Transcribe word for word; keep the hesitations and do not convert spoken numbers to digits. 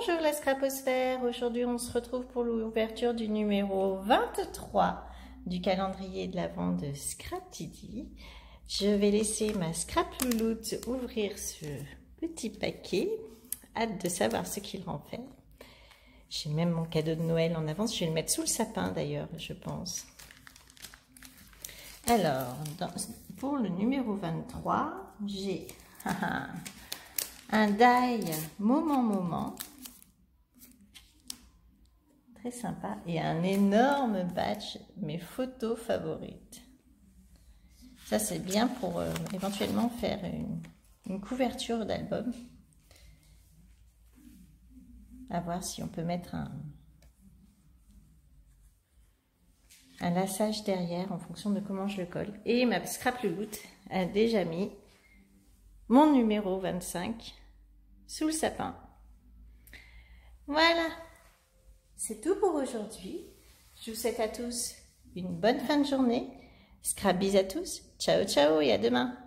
Bonjour la scraposphère, aujourd'hui on se retrouve pour l'ouverture du numéro vingt-trois du calendrier de l'Avent de Scraptidi. Je vais laisser ma scraplouloute ouvrir ce petit paquet, hâte de savoir ce qu'il en fait. J'ai même mon cadeau de Noël en avance, je vais le mettre sous le sapin d'ailleurs, je pense. Alors, dans, pour le numéro vingt-trois, j'ai un die moment moment, très sympa, et un énorme badge, mes photos favorites. Ça c'est bien pour euh, éventuellement faire une, une couverture d'album. À voir si on peut mettre un, un laçage derrière en fonction de comment je le colle. Et ma scraplouloute a déjà mis mon numéro vingt-cinq sous le sapin. Voilà, c'est tout pour aujourd'hui. Je vous souhaite à tous une bonne fin de journée. Scrap bis à tous. Ciao, ciao et à demain.